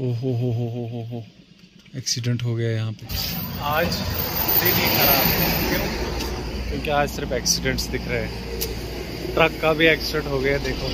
ओहो एक्सीडेंट हो गया यहाँ पे। आज दिन ही खराब है। क्यों? क्योंकि आज सिर्फ एक्सीडेंट्स दिख रहे हैं। ट्रक का भी एक्सीडेंट हो गया, देखो।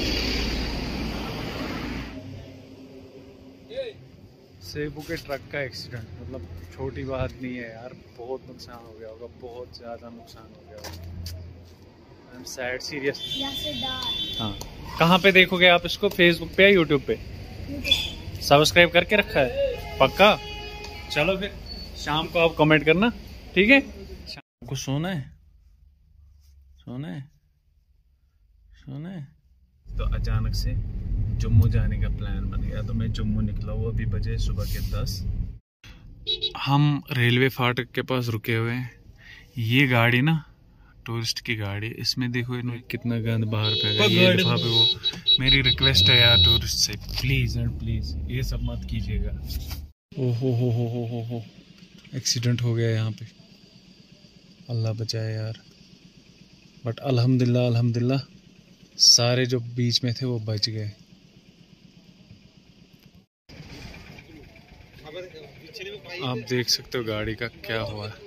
सेबू के ट्रक का एक्सीडेंट, मतलब छोटी बात नहीं है यार, बहुत नुकसान हो गया होगा, बहुत ज़्यादा नुकसान हो गया होगा। I am sad, serious. हाँ, कहाँ पे देखोगे आप इसको? फेसबुक पे या यूट्यूब पे? सब्सक्राइब करके रखा है पक्का? चलो फिर शाम को आप कमेंट करना, ठीक है? शाम को सोना है, सोना है, सोना है। तो अचानक से जम्मू जाने का प्लान बन गया, तो मैं जम्मू निकला हुआ, अभी बजे सुबह के 10। हम रेलवे फाटक के पास रुके हुए हैं। ये गाड़ी ना टूरिस्ट की गाड़ी, इसमें देखो इन्होंने कितना गंद बाहर फेंका। ये लिफाफे पे वो, मेरी रिक्वेस्ट है यार टूरिस्ट से, प्लीज एंड प्लीज ये सब मत कीजिएगा। ओहो एक्सीडेंट हो गया यहाँ पे, अल्लाह बचाए यार। बट अल्हम्दुलिल्लाह अल्हम्दुलिल्लाह सारे जो बीच में थे वो बच गए। आप देख सकते हो गाड़ी का क्या हुआ है।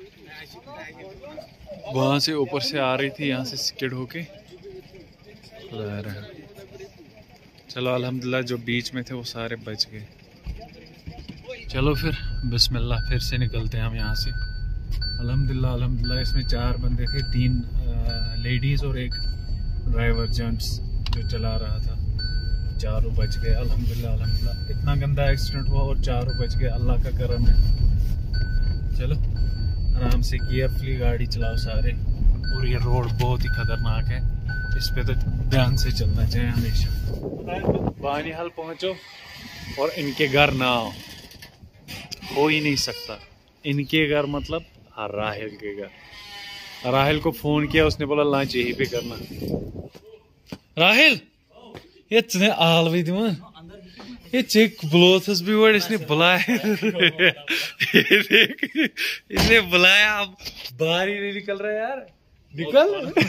वहां से ऊपर से आ रही थी, यहाँ से स्किड होके आ रहा है। चलो अल्हम्दुलिल्लाह जो बीच में थे वो सारे बच गए। चलो फिर बिस्मिल्लाह, फिर से निकलते हैं हम यहाँ से। अल्हम्दुलिल्लाह अल्हम्दुलिल्लाह इसमें 4 बंदे थे, 3 लेडीज़ और एक ड्राइवर जेंट्स जो चला रहा था। चारों बच गए अल्हम्दुलिल्लाह अल्हम्दुलिल्लाह। इतना गंदा एक्सीडेंट हुआ और चारों बच गए, अल्लाह का करम है। चलो आराम से केयरफुली गाड़ी चलाओ सारे। और ये रोड बहुत ही खतरनाक है, इस पे तो ध्यान से चलना चाहिए हमेशा। बानीहाल पहुंचो और इनके घर ना आओ, हो ही नहीं सकता। इनके घर मतलब राहिल के घर। राहिल को फोन किया, उसने बोला लंच यहीं पे करना। राहिल ये तुझे आल भी दिमान ये चेक ब्लोथस भी वर्ड इसने बुलाया। ये देख इसने बुलाया, अब बाहर ही नहीं निकल रहा यार, निकल।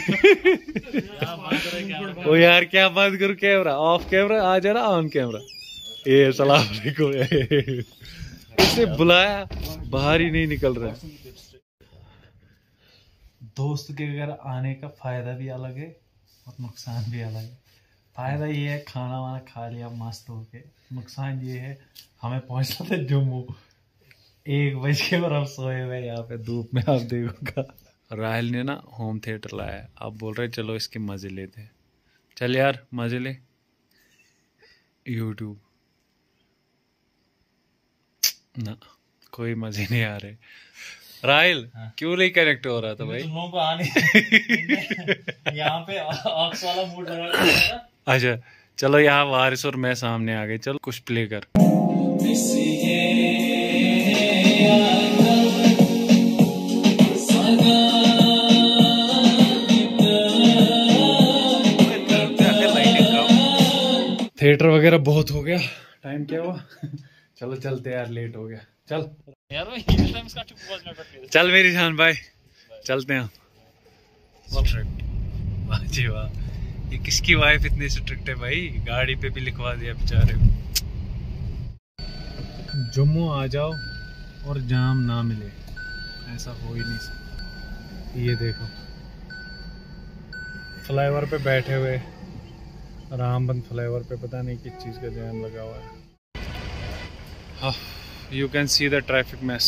ओ यार क्या बात करूं, कैमरा ऑफ, कैमरा आ जा रहा ऑन कैमरा। ये सलाम अलैकुम। इसने बुलाया, बाहर ही नहीं निकल रहा। दोस्त के घर आने का फायदा भी अलग है और नुकसान भी अलग है। फायदा ये है खाना वाना खा लिया मस्त होके, नुकसान ये है हमें पहुंचना था जम्मू 1 बजे और हम सोए हुए यहाँ पे धूप में। आप देखोगा राहिल ने ना होम थिएटर लाया, आप बोल रहे चलो इसके मजे लेते हैं। चल यार मजे ले। यूट्यूब ना कोई मजे नहीं आ रहे। राहिल क्यों नहीं कनेक्ट हो रहा था भाई? तुम लोगों को आने यहाँ पे ऑक्स वाला मूड बना। अच्छा चलो यहाँ वारिस और मैं सामने आ गए, चलो कुछ प्ले कर। थिएटर वगैरह बहुत हो गया, टाइम क्या हुआ? चलो चलते यार, लेट हो गया। चल यार चल मेरी जान भाई, चलते हैं। वाह जी वाह, ये किसकी वाइफ इतनी स्ट्रिक्ट है भाई, गाड़ी पे भी लिखवा दिया बेचारे। जम्मू आ जाओ और जाम ना मिले, ऐसा हो ही नहीं सकता। ये देखो फ्लाईओवर पे बैठे हुए, रामबंद फ्लाईओवर पे, पता नहीं किस चीज़ का जाम लगा हुआ है। You can see the traffic mess.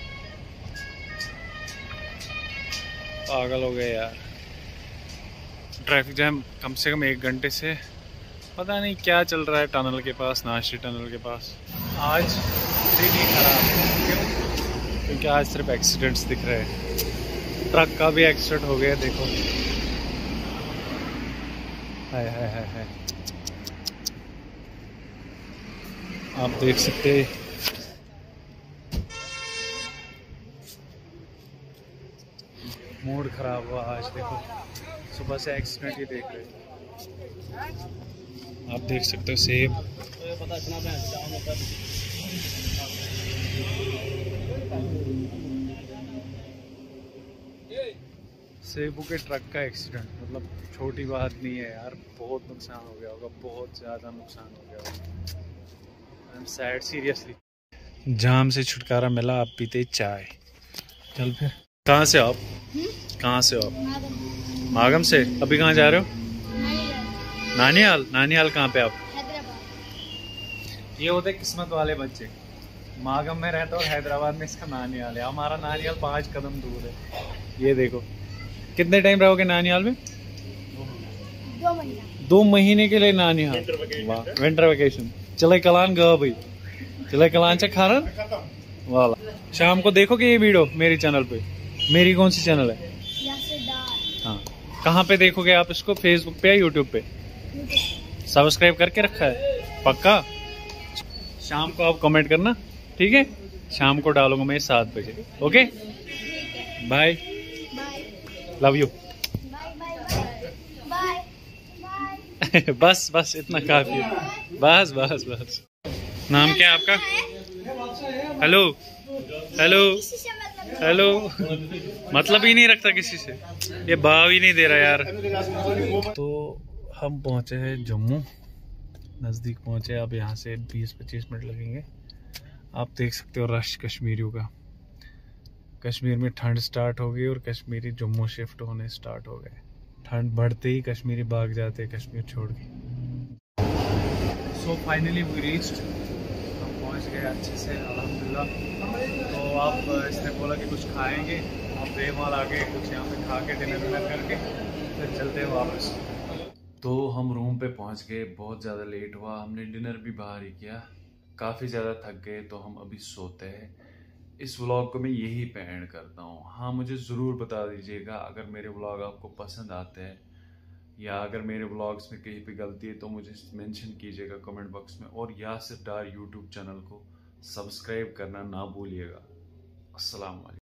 पागल हो गए यार, ट्रैफिक जैम कम से कम 1 घंटे से, पता नहीं क्या चल रहा है टनल के पास, नाशी टनल के पास। आज दिन ही खराब है। क्यों? क्योंकि आज सिर्फ एक्सीडेंट्स दिख रहे हैं। ट्रक का भी एक्सीडेंट हो गया, देखो। हाय हाय हाय हाय, आप देख सकते हैं। मूड खराब हुआ आज, देखो सुबह से एक्सीडेंट ही देख रहे हैं। आप देख सकते हो सेब। सेबू के ट्रक का एक्सीडेंट, मतलब छोटी बात नहीं है यार, बहुत नुकसान हो गया होगा, बहुत ज़्यादा नुकसान हो गया होगा। Sad seriously. जाम से छुटकारा मिला, आप पीते चाय। चल फिर। कहाँ से आप? कहाँ से हो आप? मागम से। अभी कहाँ जा रहे हो? नानियाल। नानियाल कहाँ पे आप? ये होते किस्मत वाले बच्चे। मागम में रहता और हैदराबाद में इसका नानियाल है। हमारा नानियाल 5 कदम दूर है। ये देखो। कितने टाइम रहोगे नानियाल में? 2 महीने के लिए नानियाल। Winter vacation. चले कलान गा भाई, चले कलान से खाना वाला। शाम को देखोगे ये वीडियो मेरी चैनल पे। मेरी कौन सी चैनल है? हाँ, कहाँ पे देखोगे आप इसको? फेसबुक पे या यूट्यूब पे? सब्सक्राइब करके रखा है पक्का? शाम को आप कमेंट करना, ठीक है? शाम को डालूंगा मैं 7 बजे। Okay, bye, love you. बस बस इतना काफी है। बस बस बस। नाम क्या है आपका? Hello hello hello. मतलब ही नहीं रखता किसी से, ये भाव ही नहीं दे रहा यार। तो हम पहुंचे हैं जम्मू, नज़दीक पहुंचे। अब यहाँ से 20-25 मिनट लगेंगे। आप देख सकते हो रश कश्मीरियों का। कश्मीर में ठंड स्टार्ट हो गई और कश्मीरी जम्मू शिफ्ट होने स्टार्ट हो गए। ठंड बढ़ते ही कश्मीरी भाग जाते हैं कश्मीर छोड़ के। सो फाइनली वी रीच्ड, हम पहुंच गए अच्छे से अल्हम्दुलिल्लाह। तो आप इसने बोला कि कुछ खाएंगे, आप देवमाल आके कुछ यहाँ पे खा के डिनर विनर करके फिर चलते हैं वापस। तो हम रूम पे पहुंच गए, बहुत ज़्यादा लेट हुआ, हमने डिनर भी बाहर ही किया, काफ़ी ज़्यादा थक गए, तो हम अभी सोते हैं। इस व्लॉग को मैं यही पे एंड करता हूँ। हाँ, मुझे ज़रूर बता दीजिएगा अगर मेरे व्लॉग आपको पसंद आते हैं, या अगर मेरे व्लॉग्स में कहीं पे गलती है तो मुझे मेंशन कीजिएगा कमेंट बॉक्स में। और यासिर डार यूट्यूब चैनल को सब्सक्राइब करना ना भूलिएगा। अस्सलाम वालेकुम।